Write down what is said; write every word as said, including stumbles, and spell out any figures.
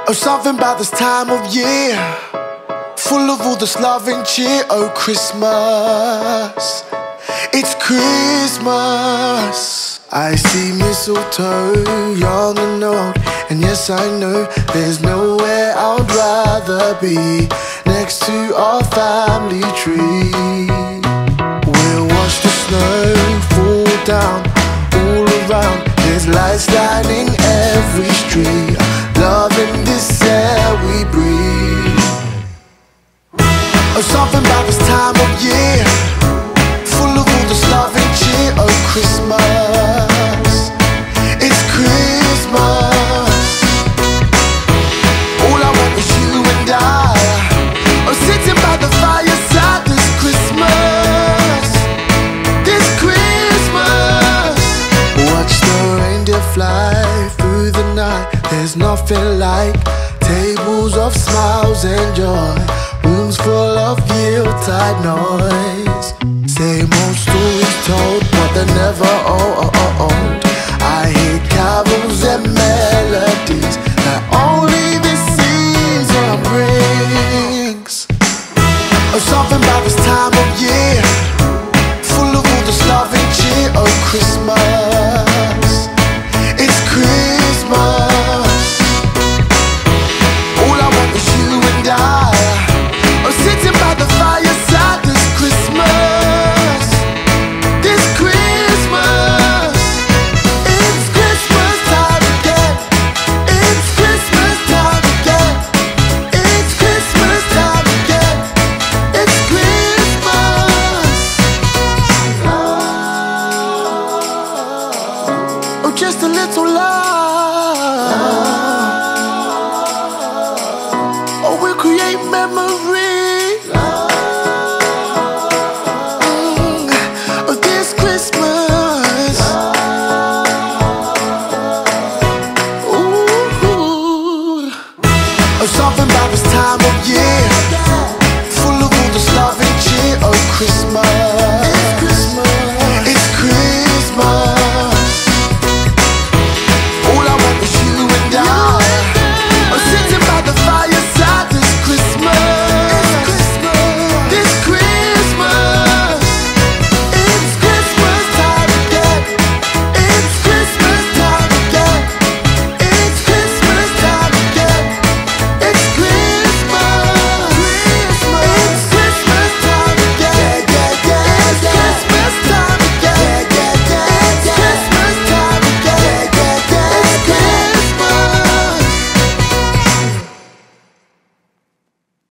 Oh, something about this time of year, full of all this love and cheer. Oh, Christmas, it's Christmas. I see mistletoe, young and old, and yes, I know there's nowhere I'd rather be next to our family tree. We'll watch the snow fall down all around. There's lights lighting every street, loving this air we breathe. Oh, something about this time of year, full of all this love and cheer. Oh, Christmas, it's Christmas. All I want is you and I, oh, sitting by the fireside this Christmas, this Christmas. Watch the reindeer fly through the night. There's nothing like tables of smiles and joy, rooms full of Yuletide noise. Same old stories told, but they're never old. I hear carols and melodies that only this season brings. Oh, something about this time of year, full of all this love and cheer. Oh, Christmas, it's Christmas. All I want is you and I, oh, sitting by the fireside this Christmas, this Christmas. It's Christmas time again, it's Christmas time again, it's Christmas time again, it's Christmas. Oh, just a little love, oh, we'll create memories.